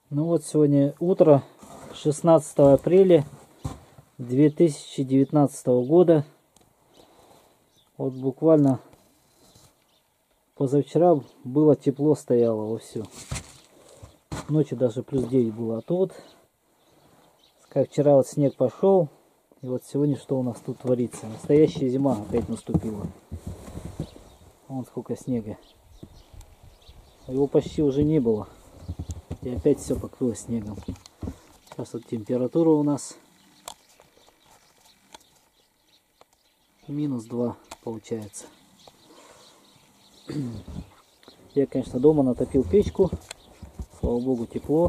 Ну вот сегодня утро 16 апреля 2019 года. Вот буквально позавчера было тепло, стояло вовсю. Ночью даже плюс 9 было. А тут, как вчера вот снег пошел, и вот сегодня что у нас тут творится? Настоящая зима опять наступила. Вон сколько снега. Его почти уже не было. И опять все покрылось снегом. Сейчас вот температура у нас -2 получается. Я, конечно, дома натопил печку. Слава богу, тепло.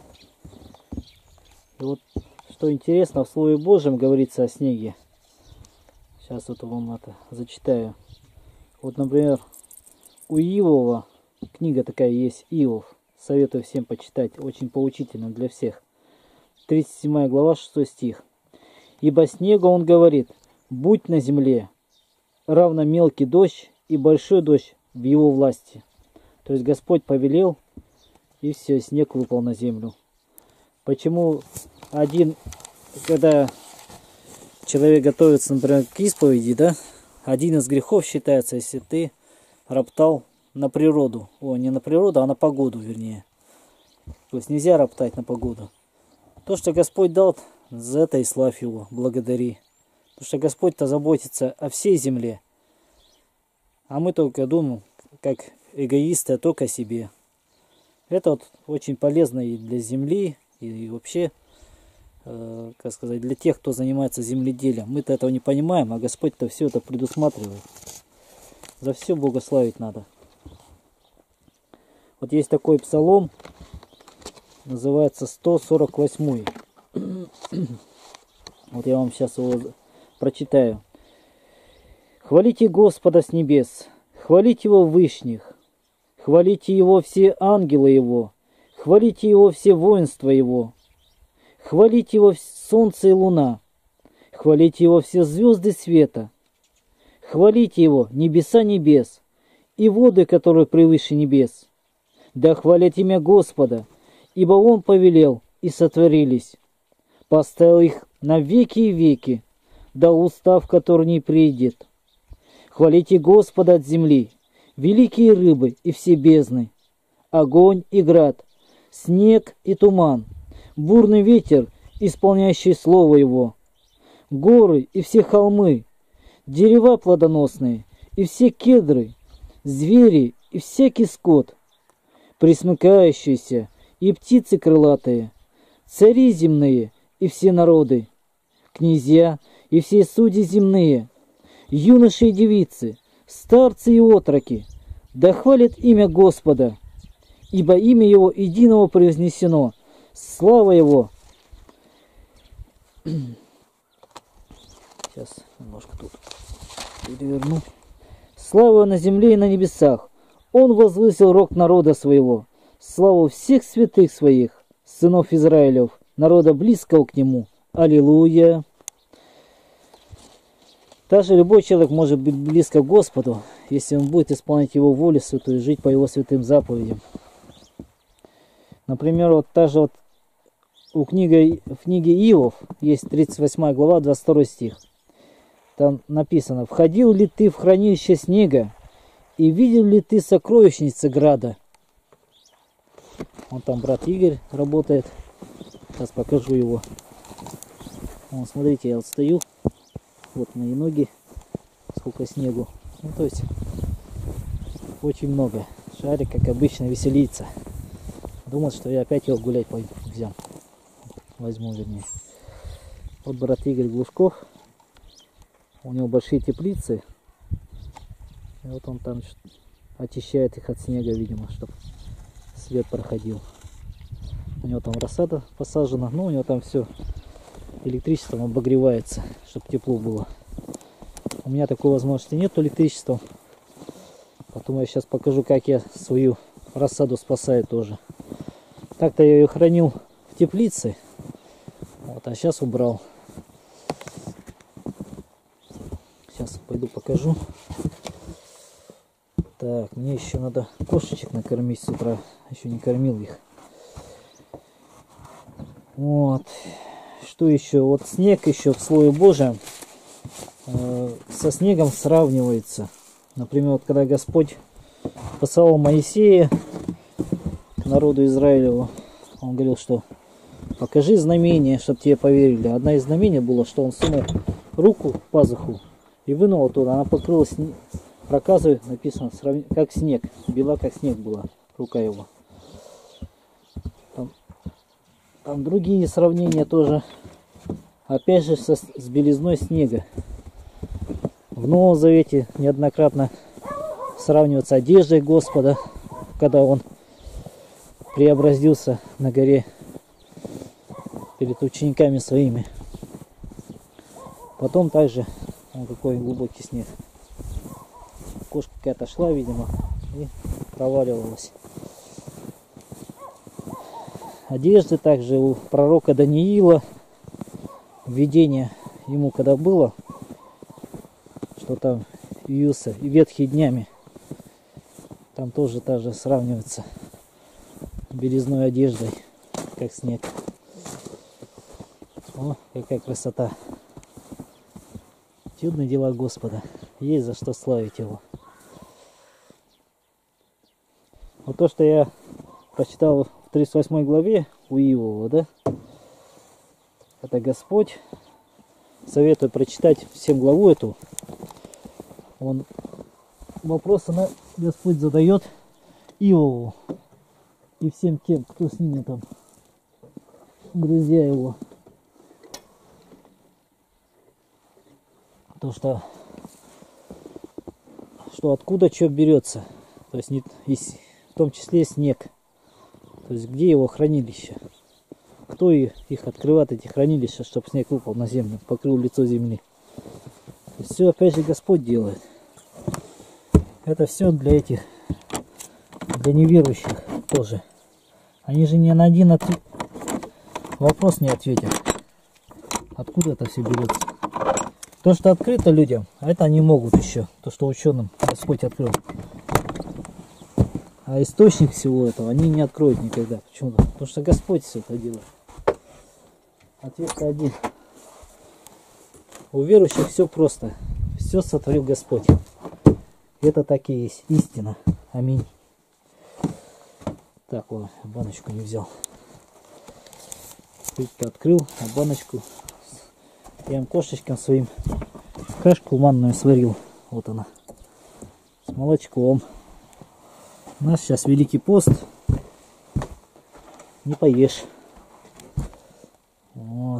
И вот что интересно, в Слове Божьем говорится о снеге. Сейчас вот вам это зачитаю. Вот, например, у Иова, книга такая есть, Иов. Советую всем почитать, очень поучительно для всех. 37 глава, 6 стих. «Ибо снега он говорит, будь на земле, равно мелкий дождь и большой дождь в его власти». То есть Господь повелел, и все, снег выпал на землю. Почему когда человек готовится, например, к исповеди, да, один из грехов считается, если ты роптал на природу. Не на природу, а на погоду, вернее. То есть нельзя роптать на погоду. То, что Господь дал, за это и славь Его, благодари. Потому что Господь-то заботится о всей земле. А мы только думаем, как эгоисты, только о себе. Это вот очень полезно и для земли, и вообще, как сказать, для тех, кто занимается земледелием. Мы-то этого не понимаем, а Господь-то все это предусматривает. За все Бога славить надо. Вот есть такой псалом, называется 148. Вот я вам сейчас его прочитаю. «Хвалите Господа с небес, хвалите Его вышних, хвалите Его все ангелы Его, хвалите Его все воинства Его, хвалите Его солнце и луна, хвалите Его все звезды света, хвалите Его небеса небес и воды, которые превыше небес. Да хвалят имя Господа, ибо Он повелел, и сотворились. Поставил их на веки и веки, да устав, который не придет. Хвалите Господа от земли, великие рыбы и все бездны, огонь и град, снег и туман, бурный ветер, исполняющий слово Его, горы и все холмы, дерева плодоносные и все кедры, звери и всякий скот, пресмыкающиеся и птицы крылатые, цари земные и все народы, князья и все судьи земные, юноши и девицы, старцы и отроки, да хвалят имя Господа, ибо имя Его единого превознесено, слава Его». Сейчас немножко тут переверну. «Слава на земле и на небесах. Он возвысил рог народа своего, славу всех святых своих, сынов Израилев, народа близкого к нему. Аллилуйя». Даже любой человек может быть близко к Господу, если он будет исполнять Его волю святую, жить по Его святым заповедям. Например, вот даже вот в книге Иов есть 38 глава, 22 стих. Там написано: «Входил ли ты в хранилище снега, и видел ли ты сокровищницы града?» Вон там брат Игорь работает. Сейчас покажу его. Вон, смотрите, я вот стою. Вот мои ноги. Сколько снегу. Ну, то есть, очень много. Шарик, как обычно, веселится. Думал, что я опять его гулять пойду. Возьму, вернее. Вот брат Игорь Глушков. У него большие теплицы. И вот он там очищает их от снега, видимо, чтобы свет проходил. У него там рассада посажена, но у него там все электричеством обогревается, чтобы тепло было. У меня такой возможности нет электричества. Потом я сейчас покажу, как я свою рассаду спасаю тоже. Так-то я ее хранил в теплице, вот, а сейчас убрал. Сейчас пойду покажу. Так, мне еще надо кошечек накормить с утра. Еще не кормил их. Вот. Что еще? Вот снег еще в слое Божьем со снегом сравнивается. Например, вот когда Господь посылал Моисея к народу Израилеву, он говорил, что покажи знамение, чтобы тебе поверили. Одна из знамений было, что он сунул руку в пазуху и вынул оттуда. Она покрылась проказой, написано, как снег. Бела, как снег была рука его. Там другие сравнения тоже. Опять же с белизной снега. В Новом Завете неоднократно сравнивается одеждой Господа, когда он преобразился на горе перед учениками своими. Потом также какой глубокий снег. Кошка какая-то шла, видимо, и проваливалась. Одежды также у пророка Даниила, видение ему когда было, что там явился и ветхие днями, там тоже сравнивается белизной одеждой, как снег. О, какая красота! Чудные дела Господа, есть за что славить Его. Вот то, что я прочитал в 38 главе у Иова, да, это Господь, советую прочитать всем главу эту. Он вопросы Господь задает Иову и всем тем, кто с ними там, друзья его. То, что откуда что берется, то есть в том числе снег, то есть где его хранилище, кто их открывает, эти хранилища, чтобы снег выпал на землю, покрыл лицо земли. Все опять же Господь делает. Это все для неверующих тоже. Они же ни на один вопрос не ответят. Откуда это все берется? То, что открыто людям, а это они могут еще. То, что ученым Господь открыл. А источник всего этого они не откроют никогда. Почему-то. Потому что Господь все это делает. Ответ один. У верующих все просто. Все сотворил Господь. Это так и есть истина. Аминь. Так, ладно, баночку не взял. Крышку открыл, а баночку я им кошечкам своим кашку манную сварил. Вот она. С молочком. У нас сейчас Великий пост. Не поешь. Вот.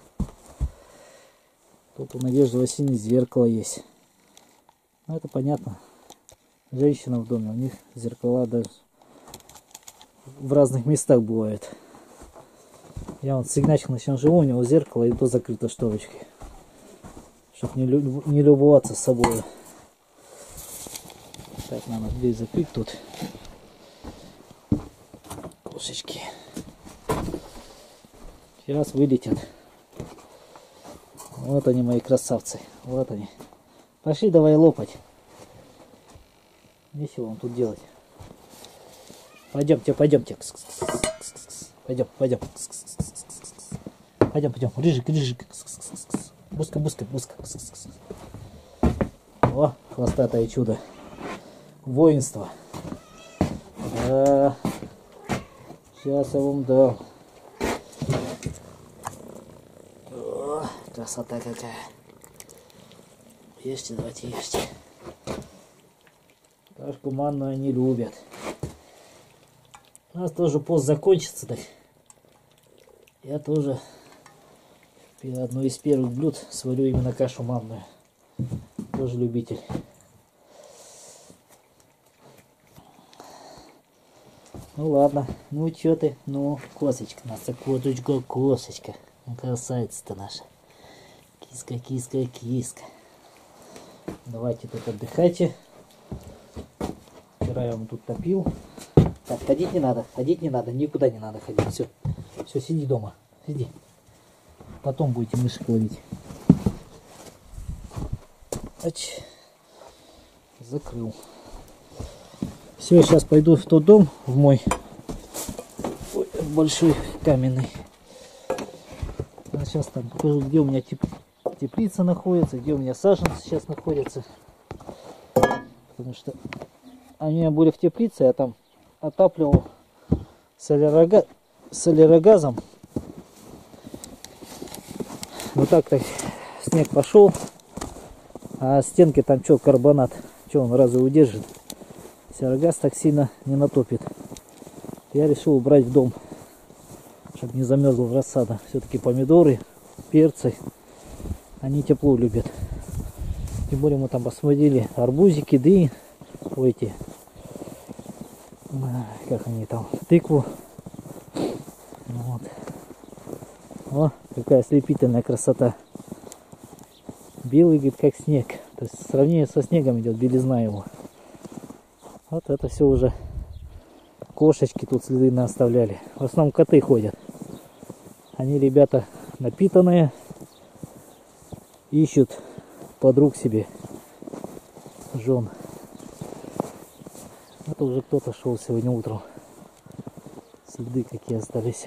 Тут у Надежды Васильевны зеркало есть. Ну, это понятно. Женщина в доме, у них зеркала даже в разных местах бывают. Я вот сигначил на чем живу, у него зеркало и то закрыто шторочкой. Чтоб не любоваться собой. Так, надо дверь закрыть тут. Кошечки. Сейчас вылетят. Вот они, мои красавцы. Вот они. Пошли давай лопать. Нечего вам тут делать. Пойдемте. Пойдем. Рыжик. Буска. О, хвостатое чудо. Воинство. Да. Сейчас я вам дам. О, красота какая. Ешьте, давайте ешьте. Кашку манную они любят. У нас тоже пост закончится, так я тоже одно из первых блюд сварю именно кашу манную. Тоже любитель. Ну ладно, ну чё ты, ну косочка наша, косочка, красавица-то наша. Киска. Давайте тут отдыхайте. Вчера я вам тут топил. Так, ходить не надо, никуда не надо ходить. Все, сиди дома, сиди. Потом будете мышек ловить. Ач. Закрыл. Все, сейчас пойду в тот дом, в мой большой каменный. сейчас там покажу, где у меня теплица находится, где у меня саженцы сейчас находятся. Потому что они у меня были в теплице, я там отапливал солярогазом. Вот так-то снег пошел, а стенки там что, карбонат, что он разве удержит? Солярогаз так сильно не натопит. Я решил убрать в дом, чтобы не замерзла рассада. Все-таки помидоры, перцы, они тепло любят. Тем более мы там посмотрели арбузики, дыни, эти, как они там, тыкву. Вот. О, какая ослепительная красота. Белый, говорит, как снег. То есть сравнение со снегом идет, белизна его. Вот это все уже кошечки тут следы наоставляли. В основном коты ходят. Они, ребята, напитанные, ищут подруг себе, жен. Это уже кто-то шел сегодня утром. Следы какие остались.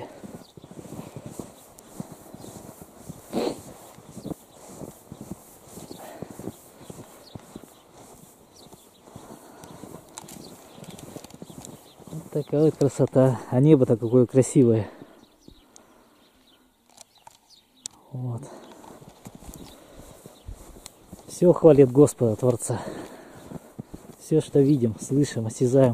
Вот такая вот красота. А небо-то какое красивое. Вот. Все хвалит Господа Творца. Все, что видим, слышим, осязаем.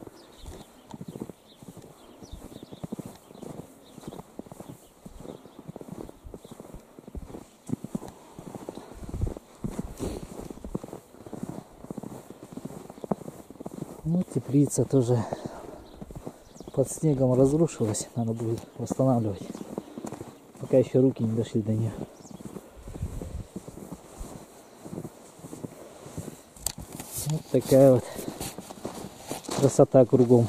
Ну, теплица тоже под снегом разрушилась. Надо будет восстанавливать. Пока еще руки не дошли до нее. Вот такая вот красота кругом.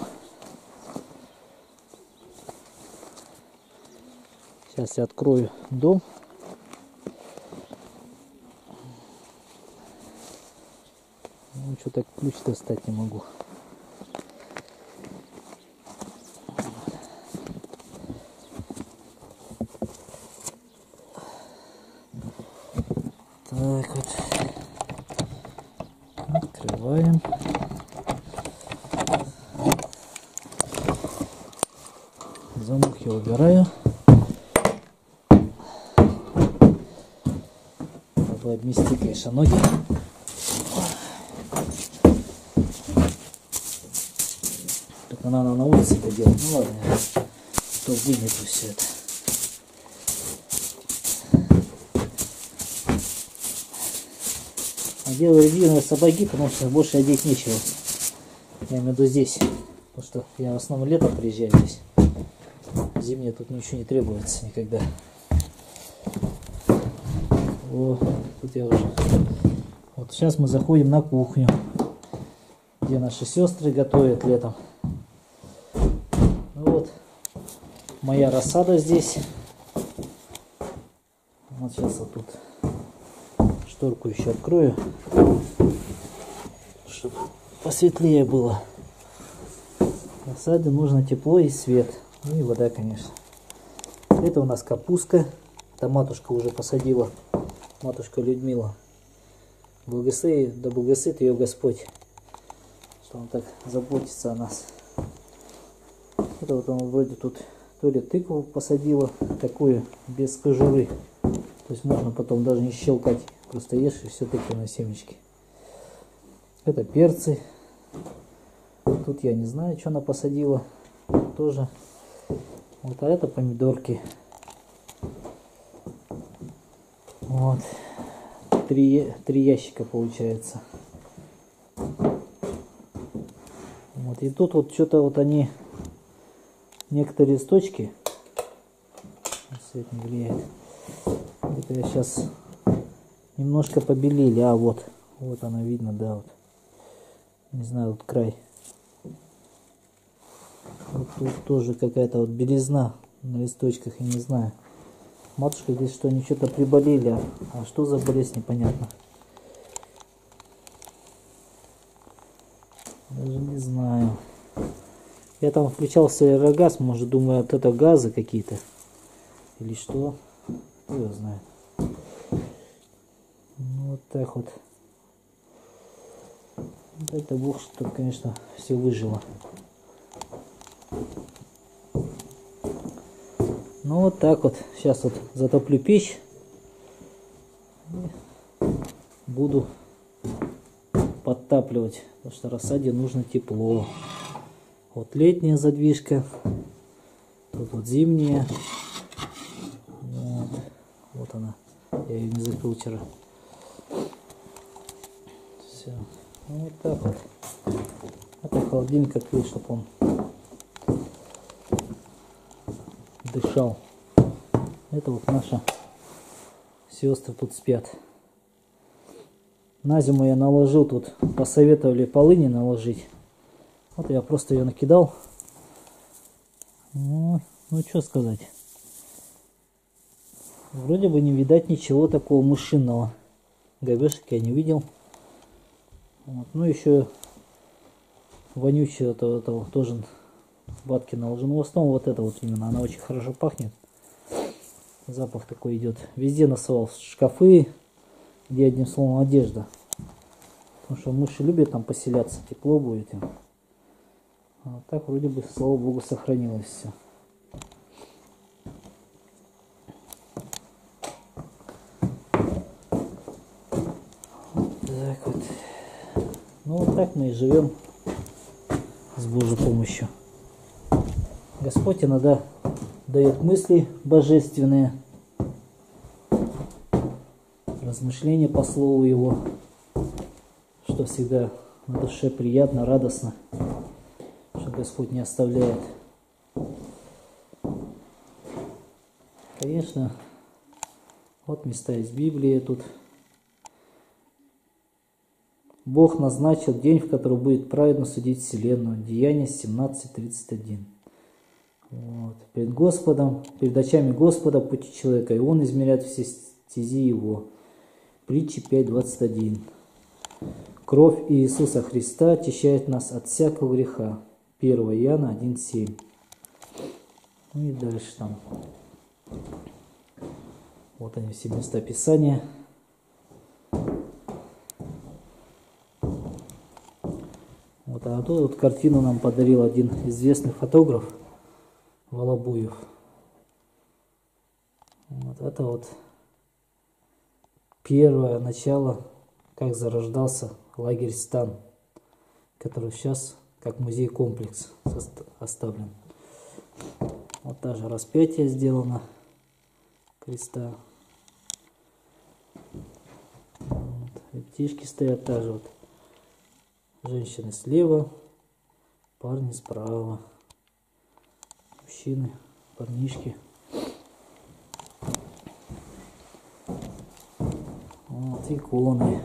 Сейчас я открою дом. Ну, что-то ключ достать не могу. Так вот. Открываем. Замок я убираю. Надо обмести, конечно, ноги. Только надо на улице это делать. Ну ладно, то вынесу все это. Делаю резиновые сапоги, потому что больше одеть нечего. Я имею в виду здесь. Потому что я в основном летом приезжаю здесь. Зимнее тут ничего не требуется никогда. О, тут я уже. Вот сейчас мы заходим на кухню, где наши сестры готовят летом. Ну вот моя рассада здесь. Вот сейчас вот тут шторку еще открою, чтобы посветлее было. Рассаде нужно тепло и свет. Ну и вода, конечно. Это у нас капустка. Это матушка уже посадила. Матушка Людмила. Благослови, да благословит ее Господь, что он так заботится о нас. Это вот он вроде тут то ли тыкву посадила, такую без кожуры. То есть можно потом даже не щелкать. Просто ешь и все тыквенные семечки. Это перцы. Тут я не знаю, что она посадила. Тоже. Вот, а это помидорки. Вот. Три ящика получается. Вот. И тут вот что-то вот они, некоторые листочки, свет не влияет. Это я сейчас немножко побелели. А вот она видно, да, вот. Не знаю, вот край. Вот тут тоже какая-то вот белизна на листочках, я не знаю. Матушка здесь что, они что-то приболели, а что за болезнь, непонятно. Даже не знаю. Я там включал солярогаз, может, думаю, от этого газа какие-то. Или что. Кто его знает. Ну, вот так вот. Это Бог, что, конечно, все выжило. Ну вот так вот. Сейчас вот затоплю печь. И буду подтапливать. Потому что рассаде нужно тепло. Вот летняя задвижка. Тут вот зимняя. Вот она. Я ее не закрыл вчера. Все. Вот так вот. Это холодильник открыл, чтобы он дышал. Это вот наши сестры тут спят. На зиму я наложил тут, посоветовали полыни наложить. Вот я просто ее накидал. Ну что сказать. Вроде бы не видать ничего такого мышиного. Говешек я не видел. Вот. Ну еще вонючее этого тоже ватки наложил. Но в основном вот это вот именно. Она очень хорошо пахнет. Запах такой идет. Везде насовал шкафы, где одним словом одежда. Потому что мыши любят там поселяться. Тепло будет им. А вот так вроде бы, слава богу, сохранилось все. Так вот. Ну вот так мы и живем с Божьей помощью. Господь иногда дает мысли божественные, размышления по слову Его, что всегда на душе приятно, радостно, что Господь не оставляет. Конечно, вот места из Библии тут. Бог назначил день, в который будет праведно судить вселенную. Деяния 17:31. Вот. Перед Господом, перед очами Господа пути человека, и Он измеряет все стези его. Притчи 5:21. Кровь Иисуса Христа очищает нас от всякого греха. 1 Иоанна 1:7. Ну и дальше там. Вот они все места Писания. Вот, а тут вот картину нам подарил один известный фотограф Волобуев. Вот это вот первое начало, как зарождался лагерь Стан, который сейчас как музей-комплекс оставлен. Вот та же распятие сделано креста. Вот, ребятишки стоят та же вот. Женщины слева, парни справа, мужчины, парнишки. Вот иконы.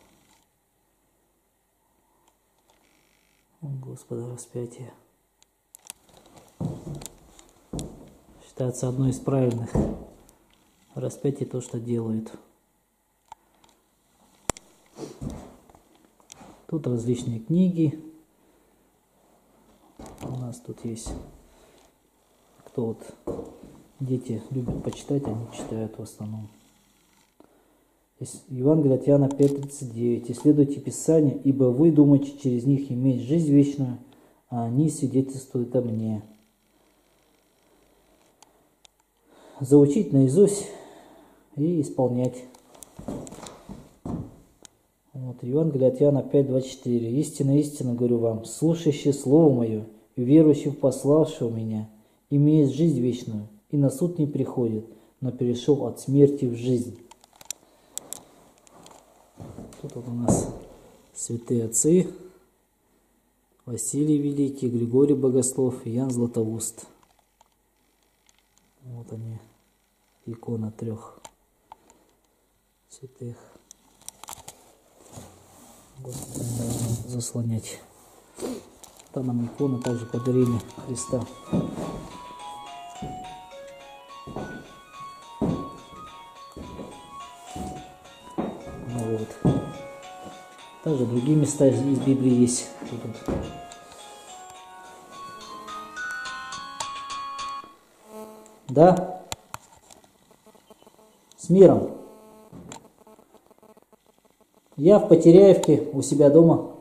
Господа распятие. Считается одной из правильных распятий то, что делают. Тут различные книги. У нас тут есть, кто вот дети любят почитать, они читают в основном. Евангелие от Иоанна 5:39. Исследуйте Писание, ибо вы думаете через них иметь жизнь вечную, а они свидетельствуют о мне. Заучить наизусть и исполнять. Вот, Евангелие от Иоанна 5:24. Истинно, истинно говорю вам, слушающий Слово Мое и верующий в пославшего Меня, имеет жизнь вечную, и на суд не приходит, но перешел от смерти в жизнь. Тут вот у нас святые отцы, Василий Великий, Григорий Богослов и Иоанн Златоуст. Вот они, икона 3 святых. Господи, надо заслонять. Там нам иконы также подарили Христа. Ну вот. Также другие места из Библии есть. Тут. Да. миром. Я в Потеряевке у себя дома.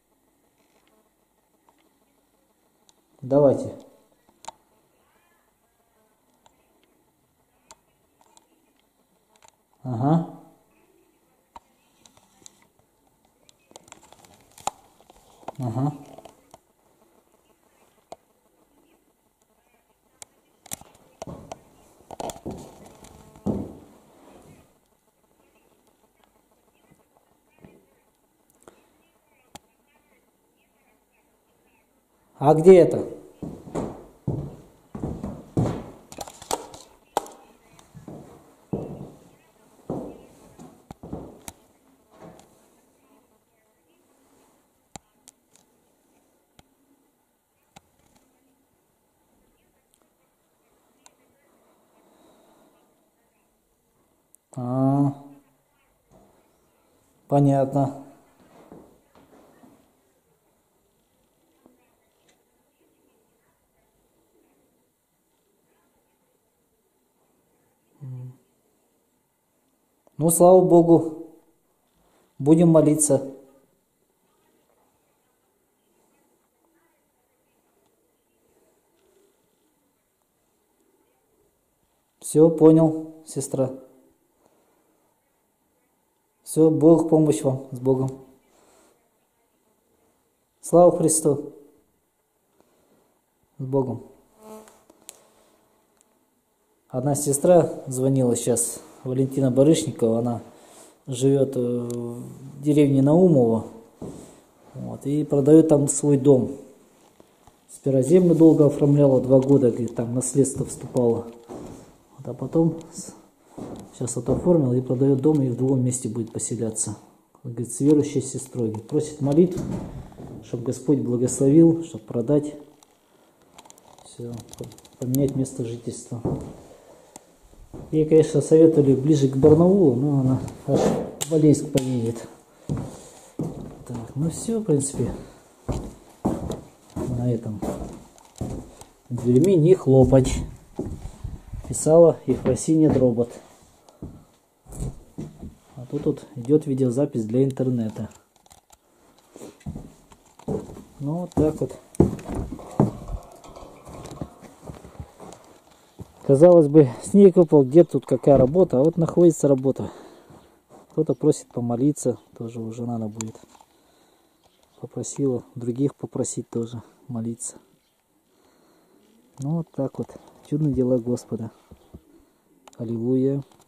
Давайте. Ага. Ага. А где это? А, понятно. Ну, слава Богу, будем молиться. Все, понял, сестра. Все, Бог, помощь вам, с Богом. Слава Христу. С Богом. Одна сестра звонила сейчас, Валентина Барышникова, она живет в деревне Наумово, вот, и продает там свой дом. Сперва землю долго оформляла, 2 года, говорит, там наследство вступало. Вот, а потом сейчас это оформила и продает дом, и в другом месте будет поселяться. Говорит, с верующей сестрой. Говорит, просит молитв, чтобы Господь благословил, чтобы продать, все, поменять место жительства. Ей, конечно, советовали ближе к Барнаулу, но она аж в Алейск поедет. Так, ну все, в принципе, на этом. Дверьми не хлопать. Писала Ефросинья Дробот. А тут идет видеозапись для интернета. Ну, вот так вот. Казалось бы, снег выпал, где тут какая работа, а вот находится работа. Кто-то просит помолиться, тоже уже надо будет. Попросила других попросить тоже молиться. Ну вот так вот. Чудные дела Господа. Аллилуйя.